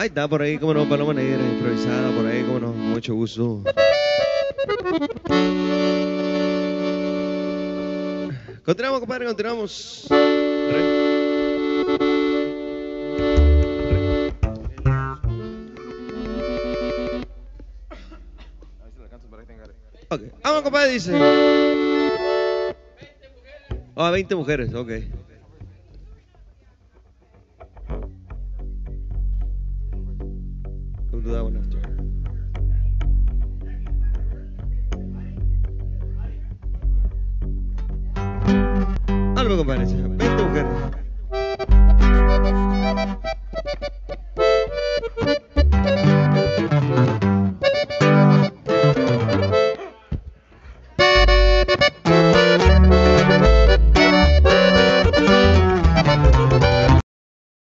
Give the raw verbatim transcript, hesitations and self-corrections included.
está por ahí, como no, Paloma Negra, improvisada por ahí, como no, con mucho gusto. Continuamos, compadre, continuamos. Re. Ok, vamos, compadre, dice. Ah, veinte mujeres, ok. Come do that one after. Algo, compadre, veinte mujeres.